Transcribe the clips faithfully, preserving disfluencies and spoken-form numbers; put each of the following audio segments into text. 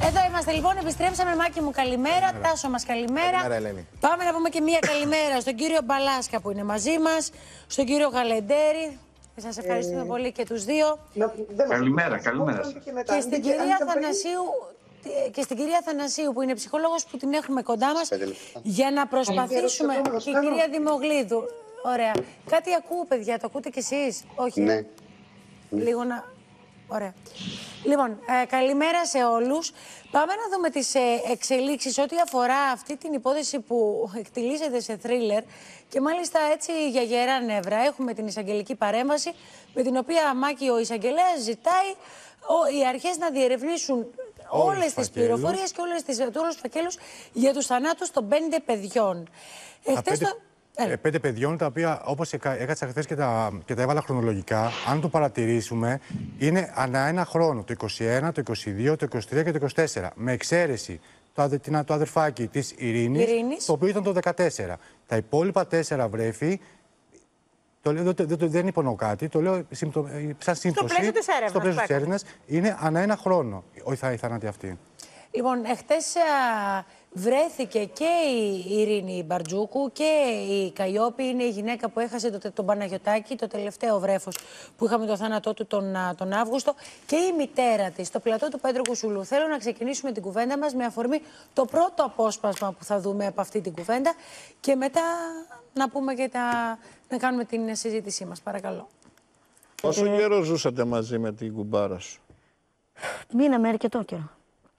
Εδώ είμαστε λοιπόν, επιστρέψαμε. Μάκη μου, καλημέρα. καλημέρα. Τάσο μας, καλημέρα. Καλημέρα, Ελένη. Πάμε να πούμε και μία καλημέρα στον κύριο Μπαλάσκα που είναι μαζί μας, στον κύριο Γαλεντέρη. Σας ευχαριστούμε ε... πολύ και τους δύο. Καλημέρα, καλημέρα. Και, και στην κυρία Θανασίου. Και στην κυρία Θανασίου που είναι ψυχολόγος που την έχουμε κοντά μας για να προσπαθήσουμε. Και η κυρία Δημογλίδου. Ωραία. Κάτι ακούω, παιδιά, το ακούτε κι εσείς? Όχι. Ναι. Λίγο να... Ωραία. Λοιπόν, ε, καλημέρα σε όλους. Πάμε να δούμε τις ε, εξελίξεις ό,τι αφορά αυτή την υπόθεση που εκτιλήσεται σε θρίλερ και μάλιστα έτσι για γερά νεύρα. Έχουμε την εισαγγελική παρέμβαση με την οποία, Μάκη, ο εισαγγελέας ζητάει ο, οι αρχές να διερευνήσουν όλες τις πληροφορίες και όλες τις, όλους τους φακέλους για τους θανάτους των πέντε παιδιών. Εχθές το... Ε, πέντε παιδιών, τα οποία, όπως έκατσα χθες και τα, και τα έβαλα χρονολογικά, αν το παρατηρήσουμε, είναι ανά ένα χρόνο. Το είκοσι ένα, το είκοσι δύο, το είκοσι τρία και το είκοσι τέσσερα. Με εξαίρεση το, αδε, το αδερφάκι της Ειρήνης, Ειρήνης, το οποίο ήταν το δεκατέσσερα. Τα υπόλοιπα τέσσερα βρέφη, το λέω, το, το, δεν υπονοώ κάτι, το λέω συμπτω, σαν σύμπτωση. Στο πλαίσιο της έρευνας. Στο πλαίσιο της έρευνας είναι ανά ένα χρόνο η θάνατη αυτή. Λοιπόν, εχθές α, βρέθηκε και η Ειρήνη Μπαρτζούκου και η Καϊόπη, είναι η γυναίκα που έχασε το, τον Παναγιωτάκη, το τελευταίο βρέφος που είχαμε το θάνατό του τον, τον Αύγουστο, και η μητέρα της, στο πλατό του Πέτρου Κουσουλού. Θέλω να ξεκινήσουμε την κουβέντα μας με αφορμή το πρώτο απόσπασμα που θα δούμε από αυτή την κουβέντα και μετά να πούμε και τα, να κάνουμε την συζήτησή μας. Παρακαλώ. Πόσο ε... καιρό ζούσατε μαζί με την κουμπάρα σου? Μείναμε αρκετό καιρό.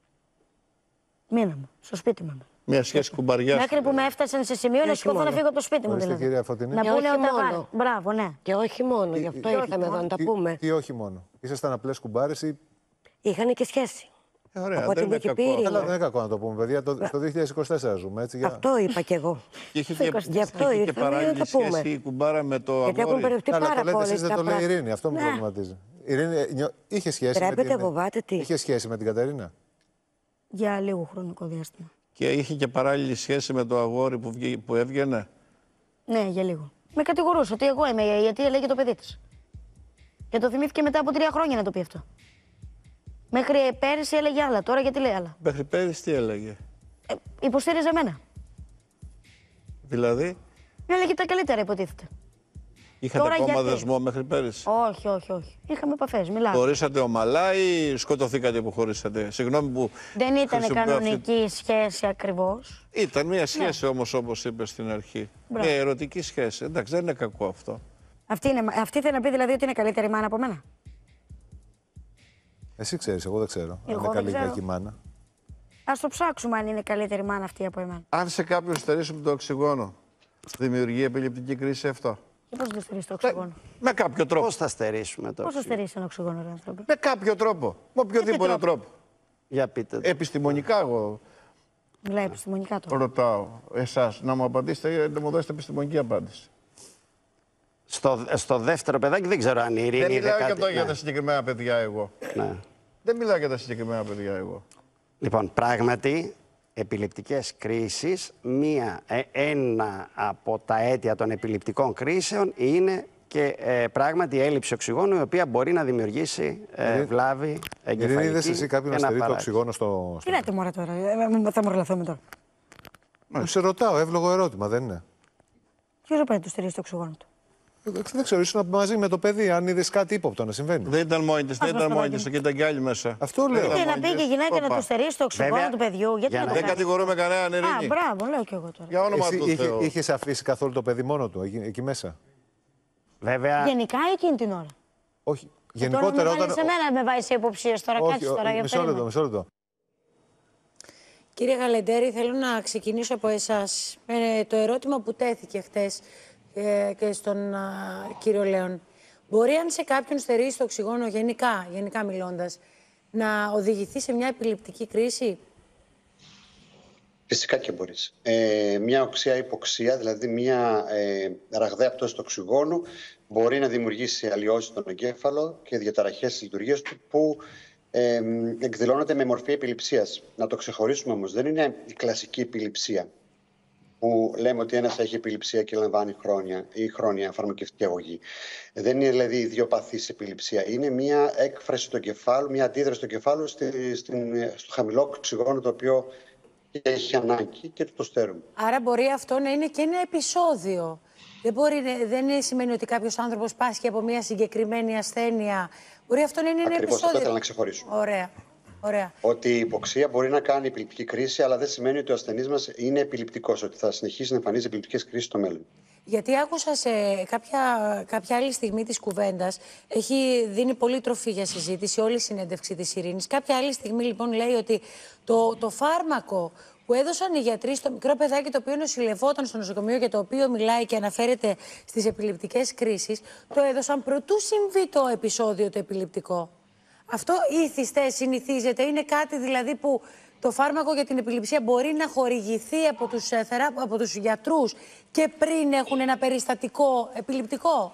Μείναμε στο σπίτι μου. Μια σχέση κουμπαριά. Μέχρι που με έφτασαν σε σημείο να σηκώθω να φύγω από το σπίτι μου. Δηλαδή. Κυρία Φωτεινή. Να πούνε ότι. Μπράβο, ναι. Και όχι μόνο, γι' αυτό ήρθαμε εδώ να τα πούμε. Τι όχι μόνο? Ήσασταν απλές κουμπάρες ή? Είχαν και σχέση. Ε, ωραία, από δεν την είναι κακό. Καλά, δεν είναι κακό να το πούμε, παιδιά. Το, το δύο χιλιάδες είκοσι τέσσερα ζούμε, έτσι. Για... Αυτό είπα κι εγώ. Γι' αυτό ήρθαμε να παράλληλη το πούμε. σχέση η κουμπάρα με το αγόρι. Γιατί έχουν περιοχτεί πάρα πολύ. πολύ. Εσείς δεν το λέει η Ειρήνη, αυτό με προβληματίζει. Η Ειρήνη είχε σχέση με την... φοβάται τι. Είχε σχέση με την Κατερίνα. Για λίγο χρονικό διάστημα. Και είχε και παράλληλη σχέση με το αγόρι που, βγή, που έβγαινε. Ναι, για λίγο. Με κατηγορούσε ότι εγώ είμαι, γιατί έλεγε το παιδί της. Και το θυμήθηκε μετά από τρία χρόνια να το πει αυτό. Μέχρι πέρυσι έλεγε άλλα, τώρα γιατί λέει άλλα. Μέχρι πέρυσι τι έλεγε? Ε, υποστήριζε εμένα. Δηλαδή? Έλεγε τα καλύτερα, υποτίθεται. Είχατε τώρα ακόμα γιατί... δεσμό μέχρι πέρυσι? Όχι, όχι, όχι. Είχαμε επαφές, μιλάμε. Χωρίσατε ομαλά ή σκοτωθήκατε που χωρίσατε? Συγγνώμη που. Δεν ήταν κανονική αυτή... σχέση ακριβώς. Ήταν μια σχέση, ναι, όμως, όπως είπε στην αρχή. Μπράβο. Μια ερωτική σχέση. Εντάξει, δεν είναι κακό αυτό. Αυτή, είναι... Αυτή θέλει να πει δηλαδή ότι είναι καλύτερη μάνα από μένα. Εσύ ξέρεις, εγώ δεν ξέρω. Εγώ αν είναι καλή ή ξέρω. κακή μάνα. Ας το ψάξουμε αν είναι καλύτερη μάνα αυτή από εμένα. Αν σε κάποιον στερήσουμε το οξυγόνο, δημιουργεί επιληπτική κρίση αυτό? Και πώς θα στερήσει το οξυγόνο? Με, με κάποιο τρόπο. Πώς θα στερήσουμε το Πώς θα στερήσει ένα οξυγόνο, ρε άνθρωπο? Με κάποιο τρόπο. Με οποιοδήποτε τρόπο. τρόπο. Για πείτε. Επιστημονικά εγώ. Μιλάει επιστημονικά τώρα. Ρωτάω εσάς να μου απαντήσετε, να μου δώσετε επιστημονική απάντηση. Στο, στο δεύτερο παιδάκι δεν ξέρω αν η Ειρήνη. Δεν μιλάω κάτι... για, το, ναι. για τα συγκεκριμένα παιδιά εγώ. Ναι. Δεν μιλάω για τα συγκεκριμένα παιδιά εγώ. Λοιπόν, πράγματι, επιληπτικές κρίσεις, μία, ε, ένα από τα αίτια των επιληπτικών κρίσεων είναι και ε, πράγματι η έλλειψη οξυγόνου, η οποία μπορεί να δημιουργήσει ε, βλάβη εγκεφαλική. Ειρήνη, είδες εσύ κάποιον να στερεί το οξυγόνο στο... Τι λέτε μωρέ τώρα, ε, θα μορλαθούμε τώρα. Ναι. Σε ρωτάω, εύλογο ερώτημα, δεν είναι? Ποιος θα πάει να του στερήσει το οξυγόνο του? Δεν ξέρω, ήσουν μαζί με το παιδί, αν είδες κάτι ύποπτο να συμβαίνει. Δεν ήταν μόνη της, δεν ήταν μόνη της, και ήταν κι άλλοι μέσα. Αυτό λέω. Και να πήγε η γυναίκα να του στερήσει το οξυγόνο Βέβαια, του παιδιού, γιατί να το Δεν κάνει? κατηγορούμε κανέναν, Ειρήνη. Α, μπράβο, λέω κι εγώ τώρα. Για όνομα Εσύ του είχε, Θεού. είχες αφήσει καθόλου το παιδί μόνο του, εκεί, εκεί μέσα? Βέβαια. Γενικά ή εκείνη την ώρα? Όχι. Και Γενικότερα τώρα με όταν... σε μένα με βάζει σε υποψίες τώρα, Όχι, κάτσε τώρα. μισό λεπτό, μισό λεπτό. Κύριε Γαλεντέρη, θέλω να ξεκινήσω από εσάς. Ε, το ερώτημα που τέθηκε χτες ε, και στον α, κύριο Λέων. Μπορεί αν σε κάποιον στερήσει το οξυγόνο, γενικά, γενικά μιλώντας, να οδηγηθεί σε μια επιληπτική κρίση? Φυσικά και μπορείς. Ε, μια οξεία υποξία, δηλαδή μια ε, ραγδαία πτώση του οξυγόνου, μπορεί να δημιουργήσει αλλοιώσεις στον εγκέφαλο και διαταραχές της λειτουργίας του που ε, εκδηλώνεται με μορφή επιληψίας. Να το ξεχωρίσουμε όμως, δεν είναι η κλασική επιληψία. που λέμε ότι ένας έχει επιληψία και λαμβάνει χρόνια ή χρόνια φαρμακευτική αγωγή. Δεν είναι δηλαδή ιδιοπαθής επιληψία. Είναι μια έκφραση του εγκεφάλου, μια αντίδραση του εγκεφάλου στη, στην, στο χαμηλό οξυγόνο το οποίο έχει ανάγκη και το στερούμε. Άρα μπορεί αυτό να είναι και ένα επεισόδιο. Δεν, μπορεί, δεν σημαίνει ότι κάποιος άνθρωπος πάσχει από μια συγκεκριμένη ασθένεια. Μπορεί αυτό να είναι ένα Ακριβώς, επεισόδιο. αυτό ήθελα να ξεχωρίσω. Ωραία. Ωραία. Ότι η υποξία μπορεί να κάνει επιληπτική κρίση, αλλά δεν σημαίνει ότι ο ασθενής μας είναι επιληπτικός, ότι θα συνεχίσει να εμφανίζει επιληπτικές κρίσεις στο μέλλον. Γιατί άκουσα σε κάποια, κάποια άλλη στιγμή της κουβέντας, έχει δίνει πολύ τροφή για συζήτηση όλη η συνέντευξη της Ειρήνης. Κάποια άλλη στιγμή λοιπόν λέει ότι το, το φάρμακο που έδωσαν οι γιατροί στο μικρό παιδάκι το οποίο νοσηλευόταν στο νοσοκομείο και το οποίο μιλάει και αναφέρεται στις επιληπτικές κρίσεις, το έδωσαν προτού συμβεί το επεισόδιο το επιληπτικό. Αυτό ήθιστε, συνηθίζεται, είναι κάτι δηλαδή που το φάρμακο για την επιληψία μπορεί να χορηγηθεί από τους, θερά, από τους γιατρούς και πριν έχουν ένα περιστατικό επιληπτικό.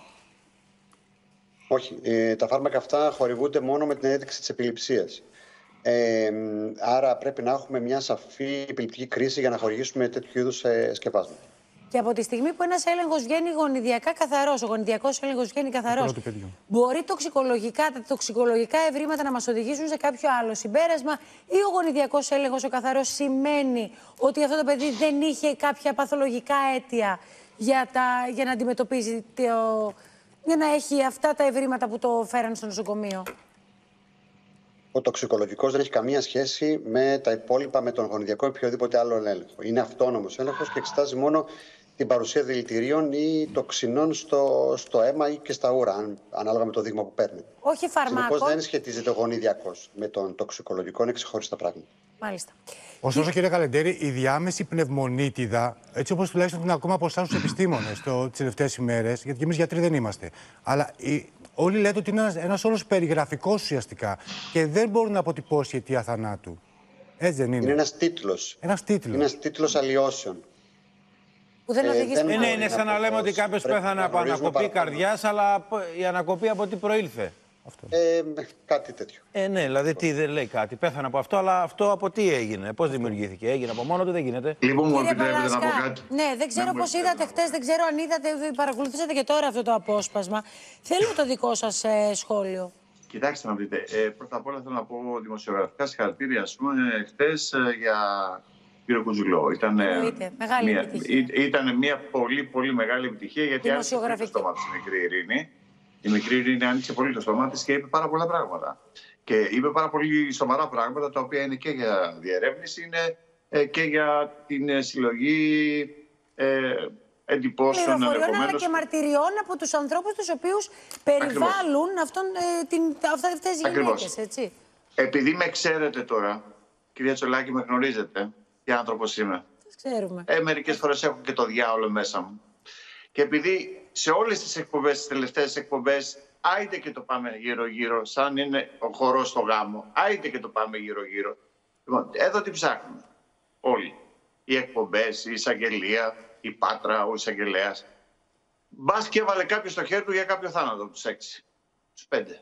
Όχι, ε, τα φάρμακα αυτά χορηγούνται μόνο με την ένδειξη της επιληψίας. Ε, άρα πρέπει να έχουμε μια σαφή επιληπτική κρίση για να χορηγήσουμε τέτοιου είδους ε, σκευάσματα. Και από τη στιγμή που ένας έλεγχος βγαίνει γονιδιακά καθαρός, ο γονιδιακός έλεγχος βγαίνει καθαρός, μπορεί τοξικολογικά, τα τοξικολογικά ευρήματα να μας οδηγήσουν σε κάποιο άλλο συμπέρασμα, ή ο γονιδιακός έλεγχος ο καθαρός σημαίνει ότι αυτό το παιδί δεν είχε κάποια παθολογικά αίτια για, τα, για να αντιμετωπίζει, το, για να έχει αυτά τα ευρήματα που το φέραν στο νοσοκομείο. Ο τοξικολογικός δεν έχει καμία σχέση με τα υπόλοιπα, με τον γονιδιακό ή οποιοδήποτε άλλο έλεγχο. Είναι αυτόνομος έλεγχος και εξετάζει μόνο την παρουσία δηλητηρίων ή τοξινών στο, στο αίμα ή και στα ούρα, αν, ανάλογα με το δείγμα που παίρνει. Όχι φαρμάκων. Συνεπώς δεν σχετίζεται ο γονιδιακός με τον τοξικολογικό, είναι ξεχωριστά πράγματα. Μάλιστα. Ωστόσο, κύριε Καλεντέρη, η διάμεση πνευμονίτιδα, έτσι όπως τουλάχιστον την ακούμε από εσάς τους επιστήμονες τις τελευταίες ημέρες, γιατί και εμείς γιατροί δεν είμαστε, αλλά η, όλοι λέτε ότι είναι ένας, ένας όρος περιγραφικός ουσιαστικά και δεν μπορεί να αποτυπώσει αιτία θανάτου. Έτσι δεν είναι? Είναι ένας τίτλος. Ένας τίτλος. Είναι ένας τίτλος αλλοιώσεων. Που δεν οδηγεί δεν ε, Είναι, είναι σαν να λέμε ότι κάποιος πέθανε από ανακοπή καρδιάς, αλλά η ανακοπή από τι προήλθε? Αυτό. Ε, κάτι τέτοιο. Ε, ναι, δηλαδή τι δεν λέει κάτι. Πέθανε από αυτό, αλλά αυτό από τι έγινε, πώς δημιουργήθηκε? Έγινε από μόνο του, δεν γίνεται? Λοιπόν, μου Κύριε επιτρέπετε να πω Παλάσκα, κάτι? ναι, δεν ξέρω πώς είδατε χτες, δεν ξέρω αν είδατε, παρακολουθήσατε και τώρα αυτό το απόσπασμα. Θέλουμε το δικό σας ε, σχόλιο. Κοιτάξτε να δείτε. Ε, πρώτα απ' όλα θέλω να πω δημοσιογραφικά συγχαρητήρια, ας πούμε, χτες ε, για κύριο Κουζουλό. Ήταν μεγάλη μια, επιτυχία. Ή, ήταν μια πολύ πολύ μεγάλη επιτυχία, γιατί άνοιξε το στόμα της η μικρή Ειρήνη. Η μικρή Ειρήνη άνοιξε πολύ το στόμα της και είπε πάρα πολλά πράγματα. Και είπε πάρα πολύ σοβαρά πράγματα, τα οποία είναι και για διερεύνηση, είναι ε, και για την ε, συλλογή ε, εντυπώσεων, πληροφοριών αλλά και μαρτυριών από τους ανθρώπους τους οποίους περιβάλλουν αυτόν, ε, την, αυτά, αυτές τις γυναίκες, έτσι. Επειδή με ξέρετε τώρα, κυρία Τσολάκη, με γνωρίζετε τι άνθρωπος είμαι. Σας ξέρουμε. Ε, μερικές φορές έχω και το διάολο μέσα μου. Και επειδή σε όλες τις εκπομπές, τις τελευταίες εκπομπές, άιντε και το πάμε γύρω-γύρω, σαν είναι ο χορός στο γάμο, άιντε και το πάμε γύρω-γύρω. Λοιπόν, εδώ τι ψάχνουμε όλοι. Οι εκπομπές, η εισαγγελία, η Πάτρα, ο εισαγγελέας. Μπας και έβαλε κάποιος στο χέρι του για κάποιο θάνατο από τους έξι, τους πέντε.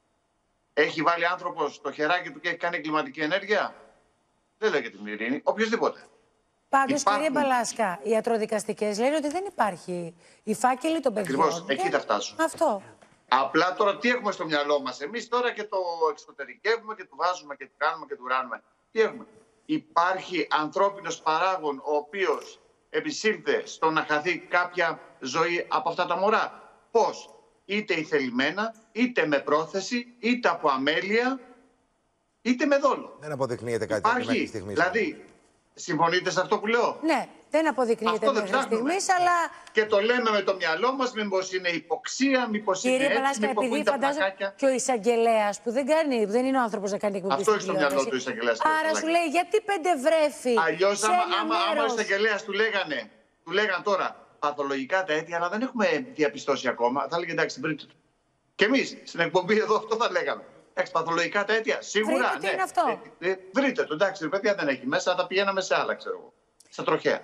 Έχει βάλει άνθρωπος το χεράκι του και έχει κάνει εγκληματική ενέργεια? Δεν λέγεται την Ειρήνη, οποιοδήποτε. Πάντως, Υπάρχουν... κύριε Μπαλάσκα, οι ιατροδικαστικές λένε ότι δεν υπάρχει. Οι φάκελοι των παιδιών. Ακριβώς, εκεί θα φτάσω. Αυτό. Απλά τώρα τι έχουμε στο μυαλό μας? Εμείς τώρα και το εξωτερικεύουμε και το βάζουμε και το κάνουμε και το ράνουμε. Τι έχουμε? Υπάρχει ανθρώπινος παράγων ο οποίος επισήλθε στο να χαθεί κάποια ζωή από αυτά τα μωρά. Πώς? Είτε ηθελημένα, είτε με πρόθεση, είτε από αμέλεια, είτε με δόλο. Δεν αποδεικνύεται κάτι τέτοιο μέχρι στιγμής. Δηλαδή, συμφωνείτε σε αυτό που λέω? Ναι, δεν αποδεικνύεται μέχρι στιγμής, αλλά... Και το λέμε με το μυαλό μας, μήπως είναι υποξία, μήπως είναι έτσι, Παλάσκα, μήπως επειδή είναι τα φαντάζομαι πλακάκια. και ο εισαγγελέας που δεν κάνει, δεν είναι ο άνθρωπος να κάνει εκπομπή. Αυτό είναι στο μυαλό του εισαγγελέας. Άρα σου λέει, γιατί πέντε βρέφη. Αλλιώς, άμα, άμα, άμα ο μέρος... εισαγγελέας του λέγανε, του λέγανε τώρα παθολογικά τα αίτια, αλλά δεν έχουμε διαπιστώσει ακόμα, θα έλεγε εντάξει, βρείτε το. Και εμείς στην εκπομπή εδώ αυτό θα λέγαμε. Εντάξει, παθολογικά τα αίτια, σίγουρα. Βρείτε, ναι. τι είναι αυτό. Ε, ε, βρείτε το, εντάξει, παιδιά δεν έχει μέσα, θα πηγαίναμε σε άλλα, ξέρω εγώ. Στα τροχαία.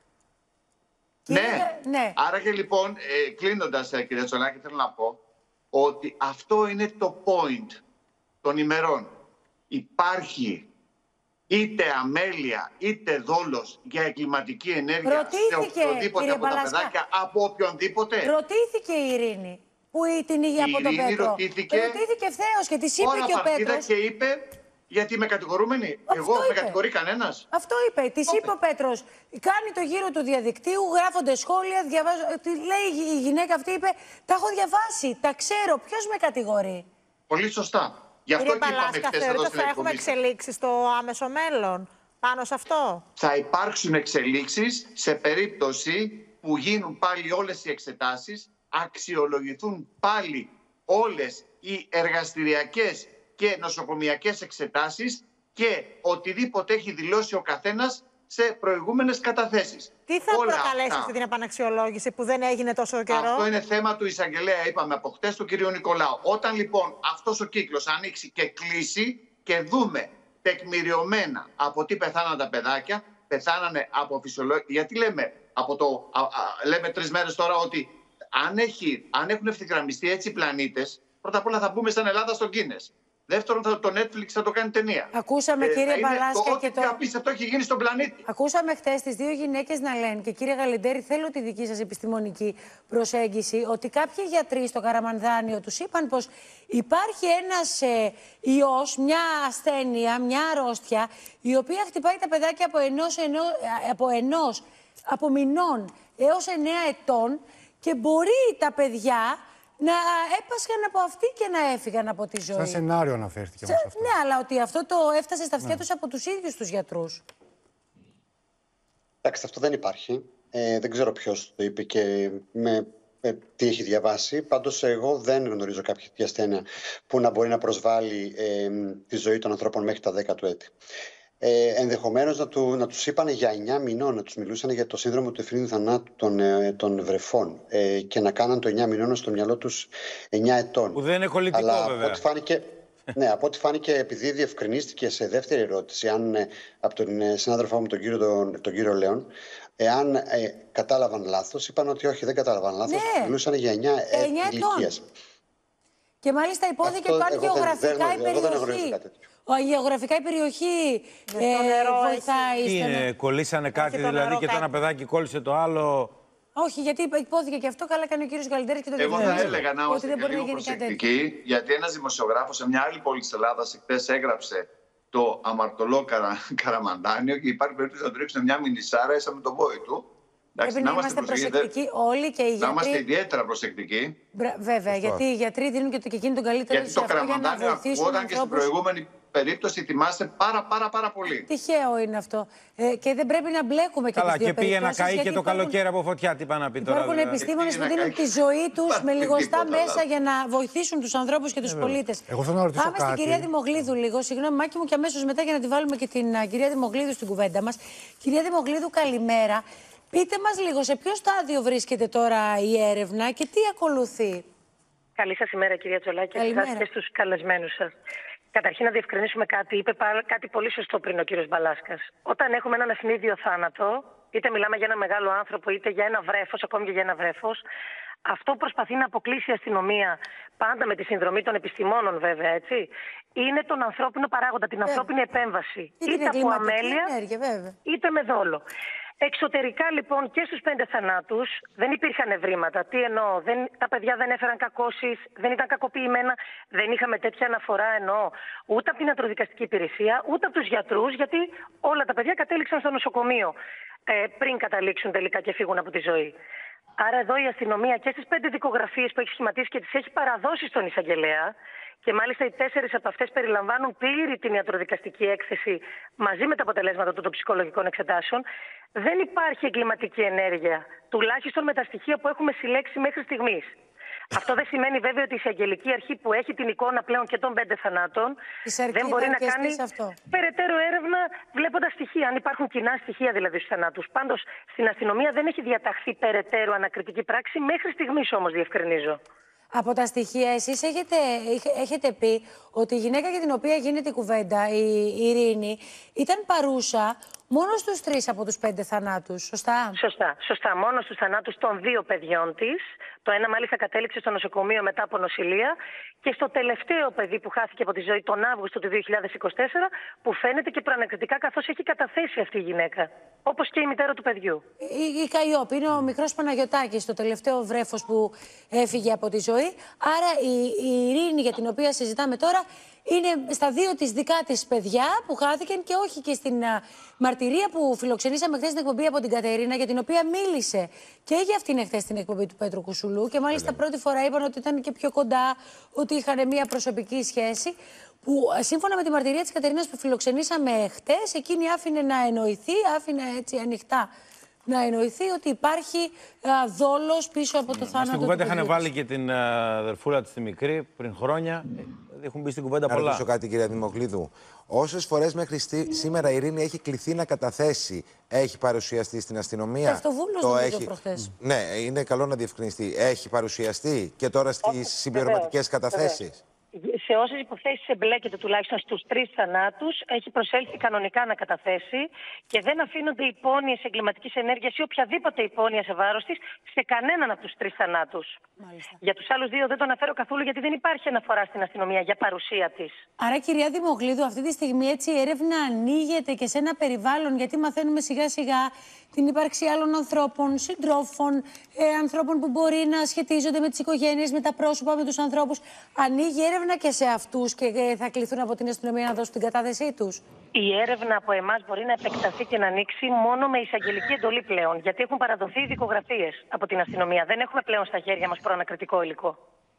Κύριε, ναι. ναι. Άρα και λοιπόν, ε, κλείνοντας, ε, κύριε Τσολάκη, θέλω να πω ότι αυτό είναι το point των ημερών. Υπάρχει είτε αμέλεια είτε δόλος για εγκληματική ενέργεια Ρωτήθηκε, σε οποιοδήποτε κύριε από τα Παλάσκα. παιδάκια, από οποιονδήποτε. Ρωτήθηκε η Ειρήνη που την είχε από τον Ειρήνη Πέτρο. ρωτήθηκε, Ρωτήθηκε ευθέως και της είπε ώρα και ο παρτίδα Πέτρος. και είπε, γιατί είμαι κατηγορούμενη. Αυτό Εγώ με είπε. κατηγορεί κανένας. Αυτό είπε. Τη είπε ο Πέτρος. Κάνει το γύρο του διαδικτύου, γράφονται σχόλια. Διαβάζω... Τι λέει η γυναίκα αυτή, είπε: τα έχω διαβάσει, τα ξέρω. Ποιος με κατηγορεί? Πολύ σωστά. Γι' αυτό Κύριε και είπαμε Παλάσκα, χθες εδώ θεωρείτε στην θα έχουμε εκπομπή. εξελίξεις στο άμεσο μέλλον πάνω σε αυτό? Θα υπάρξουν εξελίξεις σε περίπτωση που γίνουν πάλι όλες οι εξετάσεις, αξιολογηθούν πάλι όλες οι εργαστηριακές και νοσοκομιακές εξετάσεις και οτιδήποτε έχει δηλώσει ο καθένας σε προηγούμενες καταθέσεις. Τι θα Όλα προκαλέσει αυτά, αυτή την επαναξιολόγηση που δεν έγινε τόσο καιρό? αυτό είναι θέμα του εισαγγελέα, είπαμε από χτες, του κ. Νικολάου. Όταν λοιπόν αυτός ο κύκλος ανοίξει και κλείσει και δούμε τεκμηριωμένα από τι πεθάναν τα παιδάκια, πεθάνανε από φυσιολογία. Γιατί λέμε, από το, α, α, λέμε τρεις μέρες τώρα ότι αν, έχει, αν έχουν ευθυγραμμιστεί έτσι οι πλανήτες, πρώτα απ' όλα θα μπούμε σαν Ελλάδα στο Guinness. Δεύτερον, θα, το Netflix θα το κάνει ταινία. Ακούσαμε, κύριε Παλάσκα, και το. Ό,τι απίστευτο έχει γίνει στον πλανήτη. Ακούσαμε χθες τις δύο γυναίκες να λένε, και κύριε Γαλεντέρη, θέλω τη δική σας επιστημονική προσέγγιση, ότι κάποιοι γιατροί στο Καραμανδάνιο τους είπαν πως υπάρχει ένας ε, ιός, μια ασθένεια, μια αρρώστια, η οποία χτυπάει τα παιδάκια από ενός, ενό, από, ενός, από μηνών έως εννέα ετών και μπορεί τα παιδιά να έπασχαν από αυτή και να έφυγαν από τη ζωή. Σαν σενάριο αναφέρθηκε Σε... όμως αυτό. Ναι, αλλά ότι αυτό το έφτασε στα αυτιά Ναι. τους από τους ίδιους τους γιατρούς. Εντάξει, αυτό δεν υπάρχει. Ε, δεν ξέρω ποιος το είπε και με, με τι έχει διαβάσει. Πάντως εγώ δεν γνωρίζω κάποια τέτοια ασθένεια που να μπορεί να προσβάλλει ε, τη ζωή των ανθρώπων μέχρι τα δέκα του έτη. Ε, ενδεχομένως να, του, να τους είπαν για εννιά μηνών, να τους μιλούσαν για το σύνδρομο του ευθυνού θανάτου των, ε, των βρεφών ε, και να κάναν το εννιά μηνών στο μυαλό τους εννιά ετών. Που δεν είναι κολλητικό, Αλλά βέβαια. από ό,τι φάνηκε, ναι, από ό,τι φάνηκε, επειδή διευκρινίστηκε σε δεύτερη ερώτηση, αν, ε, από τον ε, συνάδελφό μου τον κύριο, τον, τον κύριο Λέων, εάν ε, κατάλαβαν λάθος, είπαν ότι όχι, δεν κατάλαβαν λάθος, Ναι. μιλούσαν για εννιά ε, εννιά ετών. ηλικίας. Και μάλιστα υπόθηκε Αυτό ότι αν εγώ δεν- γεωγραφικά δεν- η εγώ δεν γνωρίζω περιοχή. κάτι τέτοιο. Ο, η γεωγραφικά η περιοχή Με το ε, νερό βοηθάει. Τι στο είναι, να- κολλήσανε κάτι το δηλαδή νερό και το ένα κάτω. παιδάκι κόλλησε το άλλο. Όχι, γιατί υπόθηκε και αυτό. Καλά κάνει ο κύριος Γαλντέρης και το Εγώ θα διευκρινίζει, έλεγα να ότι είμαστε δεν και μπορεί να λίγο γίνει κάτι τέτοιο. προσεκτικοί, γιατί ένας δημοσιογράφος σε μια άλλη πόλη της Ελλάδας χθες έγραψε το αμαρτωλό καρα... Καραμαντάνιο και υπάρχει περίπτωση να του ρίξουν μια μινισάρα ίσα με τον πόη του. Εντάξει, Πρέπει να είμαστε προσεκτικοί, προσεκτικοί όλοι και οι να είμαστε γιατροί. ιδιαίτερα προσεκτικοί. Μπρα- Βέβαια, γιατί οι γιατροί δίνουν και, το, και εκείνη τον καλύτερο Γιατί σε το αυτό για να Καραμαντάνιο βοηθήσουν ακούγονταν και στην ανθρώπους. προηγούμενη περίπτωση, θυμάσαι πάρα πάρα πάρα πολύ. Τυχαίο είναι αυτό. Ε, και δεν πρέπει να μπλέκουμε και Καλά, τις δύο και πήγε να περιπτώσεις, καεί και γιατί το υπάρχουν- καλοκαίρι από φωτιά. Τι πάει να πει τώρα. Υπάρχουν δηλαδή. επιστήμονες που Τι να δίνουν κάνει. τη ζωή τους Υπάρχει με λιγοστά τίποτα μέσα άλλο. για να βοηθήσουν τους ανθρώπους και τους πολίτες. Εγώ θέλω να ρωτήσω Πάμε στην κάτι. κυρία Δημογλίδου λίγο. Συγγνώμη, Μάκη μου, και αμέσως μετά για να τη βάλουμε και την α, κυρία Δημογλίδου στην κουβέντα μας. Κυρία Δημογλίδου, καλημέρα. Πείτε μας λίγο σε ποιο στάδιο βρίσκεται τώρα η έρευνα και τι ακολουθεί. Καλή σας ημέρα, κυρία Τζολάκη, και Καλημέρα. σας και στους καλεσμένους σας. Καταρχήν να διευκρινίσουμε κάτι. Είπε πα- κάτι πολύ σωστό πριν ο κύριος Μπαλάσκας. Όταν έχουμε έναν ευνίδιο θάνατο, είτε μιλάμε για ένα μεγάλο άνθρωπο, είτε για ένα βρέφος, ακόμη και για ένα βρέφος, αυτό που προσπαθεί να αποκλείσει η αστυνομία, πάντα με τη συνδρομή των επιστημόνων βέβαια, έτσι, είναι τον ανθρώπινο παράγοντα, την ανθρώπινη επέμβαση. Ή την Είτε από εγκληματική αμέλεια, ενέργεια, βέβαια. είτε με δόλο. Εξωτερικά λοιπόν και στους πέντε θανάτους δεν υπήρχαν ευρήματα. Τι εννοώ, δεν, τα παιδιά δεν έφεραν κακώσεις, δεν ήταν κακοποιημένα, δεν είχαμε τέτοια αναφορά εννοώ ούτε από την ιατροδικαστική υπηρεσία, ούτε από τους γιατρούς, γιατί όλα τα παιδιά κατέληξαν στο νοσοκομείο ε, πριν καταλήξουν τελικά και φύγουν από τη ζωή. Άρα εδώ η αστυνομία και στις πέντε δικογραφίες που έχει σχηματίσει και τις έχει παραδώσει στον εισαγγελέα, και μάλιστα οι τέσσερις από αυτές περιλαμβάνουν πλήρη την ιατροδικαστική έκθεση μαζί με τα αποτελέσματα των τοξικολογικών εξετάσεων, δεν υπάρχει εγκληματική ενέργεια, τουλάχιστον με τα στοιχεία που έχουμε συλλέξει μέχρι στιγμής. Αυτό δεν σημαίνει βέβαια ότι η εισαγγελική αρχή που έχει την εικόνα πλέον και των πέντε θανάτων δεν μπορεί να κάνει περαιτέρω έρευνα βλέποντας στοιχεία, αν υπάρχουν κοινά στοιχεία δηλαδή στους θανάτους. Πάντως στην αστυνομία δεν έχει διαταχθεί περαιτέρω ανακριτική πράξη, μέχρι στιγμής όμως διευκρινίζω. Από τα στοιχεία, εσείς έχετε, έχετε πει ότι η γυναίκα για την οποία γίνεται η κουβέντα, η Ειρήνη, ήταν παρούσα μόνο στους τρεις από τους πέντε θανάτους, σωστά. Σωστά, σωστά. Μόνο στους θανάτους των δύο παιδιών της. Το ένα μάλιστα κατέληξε στο νοσοκομείο μετά από νοσηλεία. Και στο τελευταίο παιδί που χάθηκε από τη ζωή τον Αύγουστο του δύο χιλιάδες είκοσι τέσσερα, που φαίνεται και προανακριτικά καθώς έχει καταθέσει αυτή η γυναίκα. Όπως και η μητέρα του παιδιού. Η, η Καϊόπη είναι ο μικρός Παναγιωτάκης, το τελευταίο βρέφος που έφυγε από τη ζωή. Άρα η, η Ειρήνη για την οποία συζητάμε τώρα είναι στα δύο της δικά της παιδιά που χάθηκαν και όχι και στην α, μαρτυρία που φιλοξενήσαμε χθες στην εκπομπή από την Κατερίνα, για την οποία μίλησε και για αυτήν χθες στην εκπομπή του Πέτρου Κουσουλού. Και μάλιστα πρώτη φορά είπαν ότι ήταν και πιο κοντά, ότι είχαν μια προσωπική σχέση. Που σύμφωνα με τη μαρτυρία της Κατερίνας που φιλοξενήσαμε χτες, εκείνη άφηνε να εννοηθεί, άφηνε έτσι ανοιχτά να εννοηθεί ότι υπάρχει α, δόλος πίσω από το θάνατο. Στην κουβέντα είχαν βάλει και την α, αδερφούλα της τη μικρή πριν χρόνια. Έχουν μπει στην κουβέντα πολλά. Να ρωτήσω κάτι, κυρία Δημοκλίδου. Όσες φορές μέχρι στη... σήμερα η Ειρήνη έχει κληθεί να καταθέσει, έχει παρουσιαστεί στην αστυνομία? Αυτοβούλος το έχει προχθές. Ναι, είναι καλό να διευκρινιστεί. Έχει παρουσιαστεί και τώρα στις συμπληρωματικές καταθέσεις? Σε όσες υποθέσεις εμπλέκεται τουλάχιστον στους τρεις θανάτους, έχει προσέλθει κανονικά να καταθέσει και δεν αφήνονται υπόνοιες εγκληματικής ενέργειας ή οποιαδήποτε υπόνοια σε βάρος της σε κανέναν από τους τρεις θανάτους. Μάλιστα. Για τους άλλους δύο δεν το αναφέρω καθόλου, γιατί δεν υπάρχει αναφορά στην αστυνομία για παρουσία της. Άρα, κυρία Δημοκλίδου, αυτή τη στιγμή έτσι η έρευνα ανοίγεται και σε ένα περιβάλλον, γιατί μαθαίνουμε σιγά σιγά την ύπαρξη άλλων ανθρώπων, συντρόφων, ε, ανθρώπων που μπορεί να σχετίζονται με τις οικογένειες, με τα πρόσωπα, με τους ανθρώπους. Ανοίγει έρευνα και σε αυτούς και ε, θα κληθούν από την αστυνομία να δώσουν την κατάθεσή τους? Η έρευνα από εμάς μπορεί να επεκταθεί και να ανοίξει μόνο με εισαγγελική εντολή πλέον, γιατί έχουν παραδοθεί δικογραφίες από την αστυνομία. Δεν έχουμε πλέον στα χέρια μας προανακριτικό υλικό.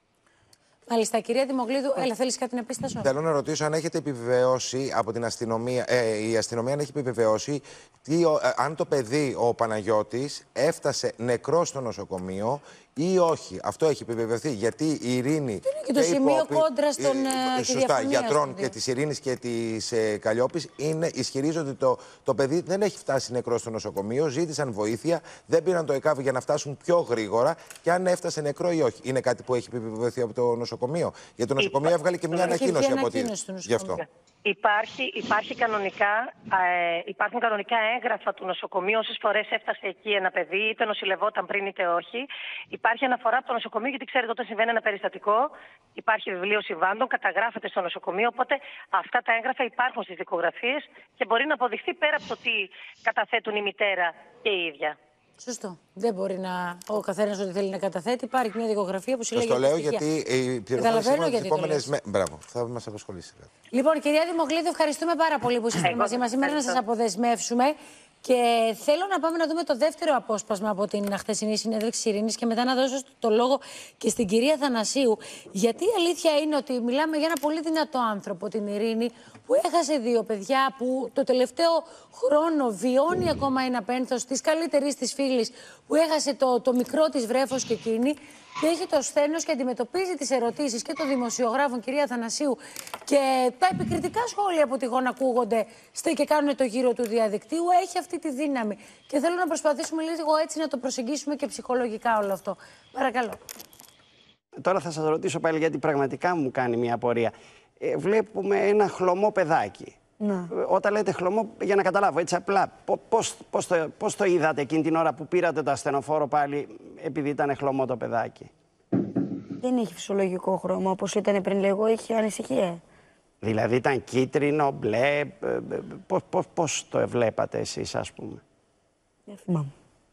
Μάλιστα, κυρία Δημοκλίδου, έλα, θέλεις κάτι να πεις, Στασό? Θέλω να ρωτήσω αν έχετε επιβεβαιώσει από την αστυνομία, ε, η αστυνομία αν έχει επιβεβαιώσει τι, ο, ε, αν το παιδί, ο Παναγιώτης, έφτασε νεκρό στο νοσοκομείο ή όχι. Αυτό έχει επιβεβαιωθεί, γιατί η Ειρήνη... Είναι και το σημείο υπό... κόντρα στον ε, Σωστά, γιατρών και της Ειρήνης και της ε, Καλλιόπης είναι, ισχυρίζονται ότι το, το παιδί δεν έχει φτάσει νεκρό στο νοσοκομείο, ζήτησαν βοήθεια, δεν πήραν το ΕΚΑΒ για να φτάσουν πιο γρήγορα και αν έφτασε νεκρό ή όχι. Είναι κάτι που έχει επιβεβαιωθεί από το νοσοκομείο? Γιατί το νοσοκομείο Υπά... έβγαλε και μια ανακοίνωση από ότι... Γι' αυτό. Υπάρχει, υπάρχει κανονικά, ε, υπάρχουν κανονικά έγγραφα του νοσοκομείου όσες φορές έφτασε εκεί ένα παιδί, είτε νοσηλευόταν πριν είτε όχι. Υπάρχει αναφορά από το νοσοκομείο, γιατί ξέρετε, όταν συμβαίνει ένα περιστατικό, υπάρχει βιβλίο συμβάντων, καταγράφεται στο νοσοκομείο. Οπότε αυτά τα έγγραφα υπάρχουν στις δικογραφίες και μπορεί να αποδειχθεί πέρα από το τι καταθέτουν η μητέρα και η ίδια. Σωστό. Δεν μπορεί να ο καθένας ό,τι θέλει να καταθέτει. Υπάρχει μια δικογραφία που συλλέγει. Το λέω γιατί οι πληροφορίες τις επόμενες μέρες. Μπράβο, θα μας απασχολήσει. Λοιπόν, κυρία Δημοκλίδου, ευχαριστούμε πάρα πολύ που είστε μαζί μας σήμερα να σας αποδεσμεύσουμε. Και θέλω να πάμε να δούμε το δεύτερο απόσπασμα από την χθεσινή συνέντευξη Ειρήνης και μετά να δώσω το λόγο και στην κυρία Θανασίου. Γιατί η αλήθεια είναι ότι μιλάμε για ένα πολύ δυνατό άνθρωπο, την Ειρήνη, που έχασε δύο παιδιά, που το τελευταίο χρόνο βιώνει ακόμα ένα πένθος της καλύτερης της φίλης, που έχασε το, το μικρό της βρέφος και εκείνη, και έχει το σθένος και αντιμετωπίζει τις ερωτήσεις και των δημοσιογράφων, κυρία Θανασίου, και τα επικριτικά σχόλια που τυχόν ακούγονται και κάνουν το γύρο του διαδικτύου. Έχει αυτή τη δύναμη. Και θέλω να προσπαθήσουμε λίγο έτσι να το προσεγγίσουμε και ψυχολογικά όλο αυτό. Παρακαλώ. Τώρα θα σας ρωτήσω πάλι, γιατί πραγματικά μου κάνει μια απορία. Ε, βλέπουμε ένα χλωμό παιδάκι. Να. Όταν λέτε χλωμό, για να καταλάβω έτσι απλά, πώς, πώς, το, πώς το είδατε εκείνη την ώρα που πήρατε το ασθενοφόρο πάλι, επειδή ήταν χλωμό το παιδάκι? Δεν είχε φυσιολογικό χρώμα, όπως ήταν πριν λίγο, είχε ανησυχία. Δηλαδή ήταν κίτρινο, μπλε, πώς, πώς, πώς το βλέπατε εσείς, ας πούμε? Δεν θυμάμαι.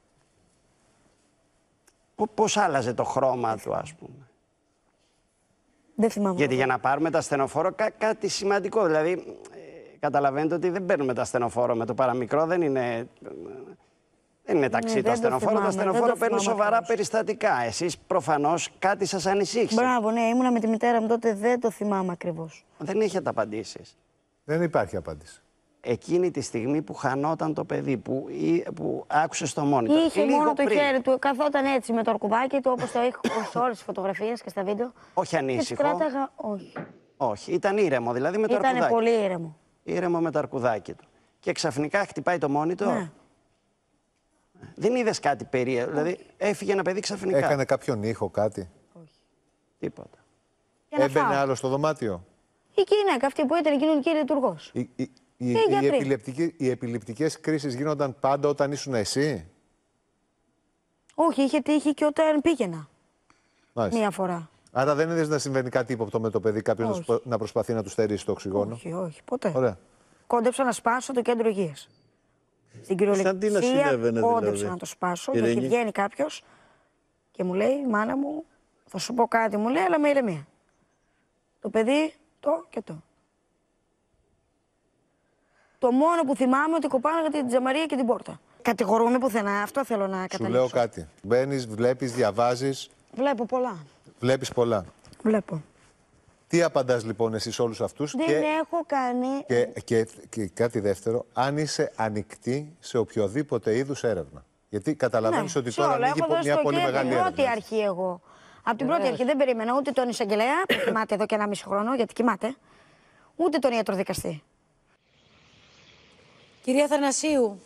Πώς άλλαζε το χρώμα του, ας πούμε? Δεν θυμάμαι. Γιατί για να πάρουμε το ασθενοφόρο, κά, κάτι σημαντικό, δηλαδή ε, καταλαβαίνετε ότι δεν παίρνουμε το ασθενοφόρο με το παραμικρό, δεν είναι, δεν είναι ταξί ναι, το ασθενοφόρο. Το, το ασθενοφόρο παίρνει σοβαρά ακριβώς περιστατικά. Εσείς προφανώς κάτι σας ανησύχησε. Μπράβο, ναι, ήμουνα με τη μητέρα μου τότε, δεν το θυμάμαι ακριβώς. Δεν έχετε απαντήσεις. Δεν υπάρχει απάντηση. Εκείνη τη στιγμή που χανόταν το παιδί, που, που άκουσε στο μόνιτορ. Είχε λίγο μόνο πριν το χέρι του, καθόταν έτσι με το αρκουδάκι του, όπως το έχω σε όλες τις φωτογραφίες και στα βίντεο. Όχι ανήσυχο. Κράταγα, όχι. Όχι, ήταν ήρεμο, δηλαδή με το αρκουδάκι. Ήταν πολύ ήρεμο. Ήρεμο με το αρκουδάκι του. Και ξαφνικά χτυπάει το μόνιτορ. Ναι. Δεν είδες κάτι περίεργο, δηλαδή έφυγε ένα παιδί ξαφνικά. Έκανε κάποιον ήχο, κάτι? Όχι. Τίποτα. Έμπαινε άλλο στο δωμάτιο? Η γυναίκα αυτή που ήταν η κοινωνική λειτουργός. Η, η, Οι, Ε, οι, επιληπτικοί, οι επιληπτικές κρίσεις γίνονταν πάντα όταν ήσουν εσύ. Όχι, είχε τύχει και όταν πήγαινα. Μάλιστα. Μία φορά. Άρα δεν είδες να συμβαίνει κάτι ύποπτο με το παιδί, κάποιος να, να προσπαθεί να του στερήσει το οξυγόνο. Όχι, όχι, ποτέ. Ωραία. Κόντεψα να σπάσω το κέντρο υγείας. Στην κυριολεξία κόντεψα δηλαδή να το σπάσω, Ειρήνη. γιατί βγαίνει κάποιος και μου λέει, μάνα μου, θα σου πω κάτι, μου λέει, αλλά με ηρεμία. Το παιδί, το και το. Το μόνο που θυμάμαι ότι κοπάναγα την τζαμαρία και την πόρτα. Κατηγορούμε πουθενά, αυτό θέλω να καταλήξω. Σου λέω κάτι. Μπαίνεις, βλέπεις, διαβάζεις. Βλέπω πολλά. Βλέπεις πολλά. Βλέπω. Τι απαντάς λοιπόν εσύ σε όλους αυτούς? Δεν και, έχω κάνει... και, και, και κάτι δεύτερο, αν είσαι ανοιχτή σε οποιοδήποτε είδους έρευνα. Γιατί καταλαβαίνεις Ναι, ότι σε τώρα όλα. ανοίγει Έχω μια δώσει πολύ το μεγάλη από την πρώτη έρευνα. αρχή εγώ. Από την πρώτη αρχή δεν περίμενα ούτε τον εισαγγελέα που κοιμάται εδώ και ένα μισή χρόνο, γιατί κοιμάται, ούτε τον ιατροδικαστή. Κυρία Θανασίου.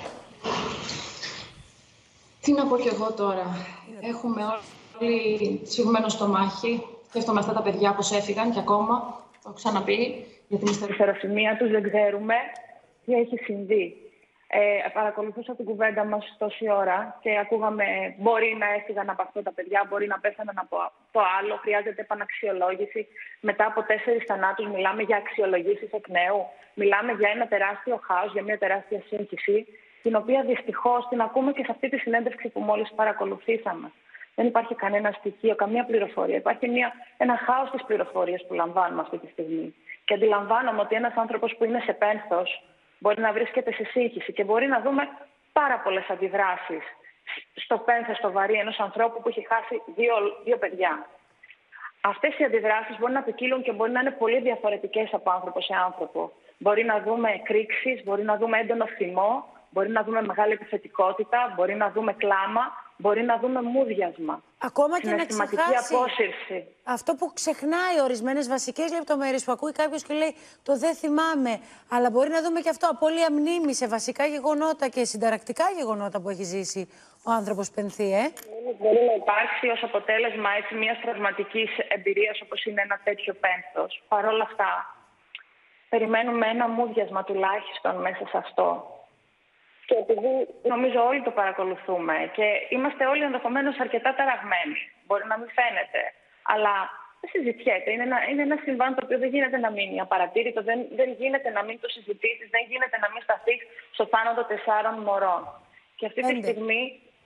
Τι να πω κι εγώ τώρα. Έχουμε όλοι σφιγμένο στο μάχη. Σκέφτομαι αυτά τα παιδιά πώς έφυγαν και ακόμα, το έχω ξαναπεί, για την ιστεροφημία τους δεν ξέρουμε τι έχει συμβεί. Ε, παρακολουθούσα την κουβέντα μας τόση ώρα και ακούγαμε μπορεί να έφυγαν από αυτό τα παιδιά, μπορεί να πέθαναν από το άλλο, χρειάζεται επαναξιολόγηση. Μετά από τέσσερις θανάτους μιλάμε για αξιολογήσεις εκ νέου. Μιλάμε για ένα τεράστιο χάος, για μια τεράστια σύγχυση, την οποία δυστυχώς την ακούμε και σε αυτή τη συνέντευξη που μόλις παρακολουθήσαμε. Δεν υπάρχει κανένα στοιχείο, καμία πληροφορία. Υπάρχει μια, ένα χάος της πληροφορίας που λαμβάνουμε αυτή τη στιγμή. Και αντιλαμβάνομαι ότι ένας άνθρωπος που είναι σε πένθος μπορεί να βρίσκεται σε σύγχυση και μπορεί να δούμε πάρα πολλές αντιδράσεις στο πένθος, στο βαρύ ενός ανθρώπου που έχει χάσει δύο, δύο παιδιά. Αυτές οι αντιδράσεις μπορεί να ποικίλουν και μπορεί να είναι πολύ διαφορετικές από άνθρωπο σε άνθρωπο. Μπορεί να δούμε εκρήξεις, μπορεί να δούμε έντονο θυμό, μπορεί να δούμε μεγάλη επιθετικότητα, μπορεί να δούμε κλάμα, μπορεί να δούμε μούδιασμα. Ακόμα και να ξεχάσει απόσυρση. αυτό που ξεχνάει ορισμένες βασικές λεπτομέρειες που ακούει κάποιος και λέει το δεν θυμάμαι. Αλλά μπορεί να δούμε και αυτό, απώλεια μνήμη σε βασικά γεγονότα και συνταρακτικά γεγονότα που έχει ζήσει ο άνθρωπος πενθή, ε. Μπορεί να υπάρξει ως αποτέλεσμα έτσι μιας τραυματικής εμπειρίας όπως είναι ένα τέτοιο πένθος. Παρ' όλα αυτά, περιμένουμε ένα μούδιασμα τουλάχιστον μέσα σε αυτό. Και επειδή νομίζω όλοι το παρακολουθούμε και είμαστε όλοι ενδεχομένως αρκετά ταραγμένοι, μπορεί να μην φαίνεται, αλλά δεν συζητιέται. Είναι ένα, είναι ένα συμβάν το οποίο δεν γίνεται να μείνει απαρατήρητο, δεν, δεν γίνεται να μην το συζητήσεις, δεν γίνεται να μην σταθείς στο θάνατο τεσσάρων μωρών. Και αυτή τη στιγμή.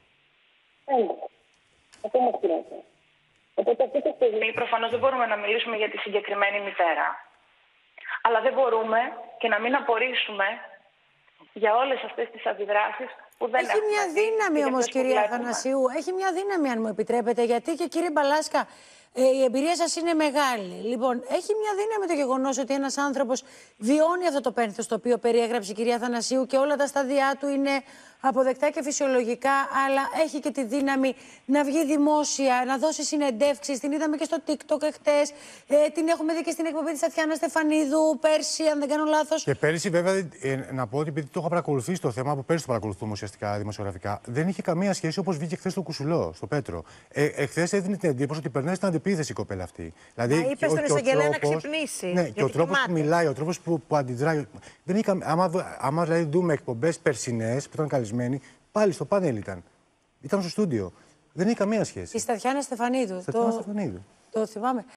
Αυτό μας χρειάζεται. Οπότε αυτή τη στιγμή προφανώς δεν μπορούμε να μιλήσουμε για τη συγκεκριμένη μητέρα, αλλά δεν μπορούμε και να μην απορρίσουμε για όλες αυτές τις αντιδράσεις που δεν έχει μια δύναμη όμως, κυρία Θανασίου. Έχει μια δύναμη, αν μου επιτρέπετε, γιατί και κύριε Μπαλάσκα, ε, η εμπειρία σας είναι μεγάλη. Λοιπόν, έχει μια δύναμη το γεγονός ότι ένας άνθρωπος βιώνει αυτό το πένθος το οποίο περιέγραψε η κυρία Θανασίου και όλα τα στάδια του είναι αποδεκτά και φυσιολογικά, αλλά έχει και τη δύναμη να βγει δημόσια, να δώσει συνεντεύξεις. Την είδαμε και στο TikTok εχθές. Ε, την έχουμε δει και στην εκπομπή της Τατιάνα Στεφανίδου πέρσι, αν δεν κάνω λάθος. Και πέρσι, βέβαια, ε, να πω ότι επειδή το είχα παρακολουθήσει το θέμα, που πέρσι το παρακολουθούμε ουσιαστικά δημοσιογραφικά, δεν είχε καμία σχέση όπως βγήκε χθες στο Κουσουλό, στο Πέτρο. Ε, εχθές έδινε την εντύπωση ότι περνάει στην αντιπίθεση η κοπέλα αυτή. Δηλαδή, Μα είπε στον εισαγγελέα να ξυπνήσει. Ναι, και ο τρόπος που μιλάει, ο τρόπος που, που αντιδράει. Δεν είχε, άμα, άμα δηλαδή δούμε εκπομπές περσινές που ήταν καλεσμένοι, πάλι στο πάνελ ήταν. Ήταν στο στούντιο. Δεν είχε καμία σχέση. Η Τατιάνα Στεφανίδου. Στεφανίδου. Το θυμάμαι.